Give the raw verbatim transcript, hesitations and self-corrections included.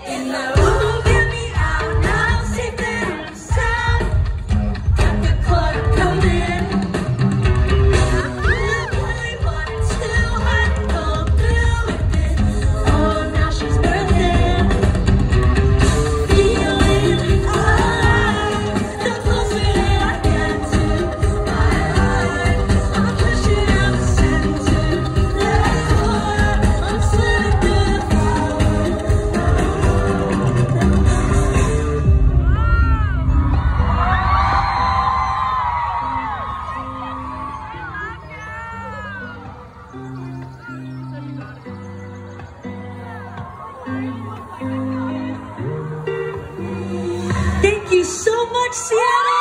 In the room, get me out now, safe and sound. Got the club coming. I really wanted to hard to go through with it. Oh, now she's birthing. Feeling alive. The closer that I get to my life, I'm pushing out the center. That corner, I'm slipping through the flowers. Thank you so much, Seattle.